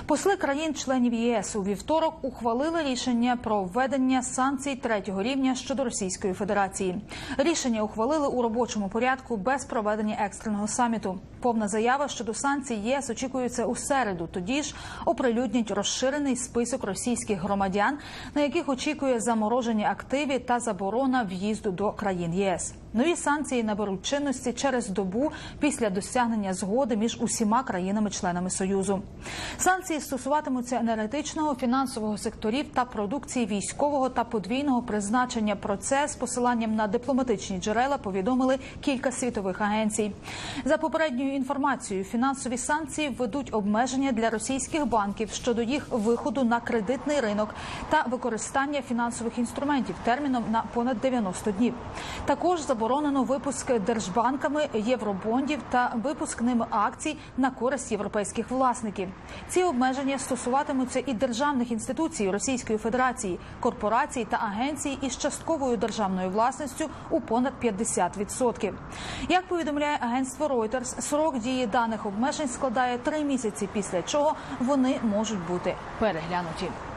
Посли країн-членів ЄС у вівторок ухвалили рішення про введення санкцій третього рівня щодо Російської Федерації. Рішення ухвалили у робочому порядку без проведення екстреного саміту. Повна заява щодо санкцій ЄС очікується у середу. Тоді ж оприлюднять розширений список російських громадян, на яких очікує замороження активів та заборона в'їзду до країн ЄС. Нові санкції наберуть чинності через добу після досягнення згоди між усіма країнами-членами Союзу. Санкції стосуватимуться енергетичного, фінансового секторів та продукції військового та подвійного призначення. Про це з посиланням на дипломатичні джерела повідомили кілька світових агенцій. За попередньою інформацією, фінансові санкції введуть обмеження для російських банків щодо їх виходу на кредитний ринок та використання фінансових інструментів терміном на понад 90 днів. Також заборонено випуск держбанками євробондів та випуск ними акцій на користь європейських власників. Ці обмеження стосуватимуться і державних інституцій Російської Федерації, корпорацій та агенцій із частковою державною власністю у понад 50%. Як повідомляє агентство Reuters, срок дії даних обмежень складає 3 місяці, після чого вони можуть бути переглянуті.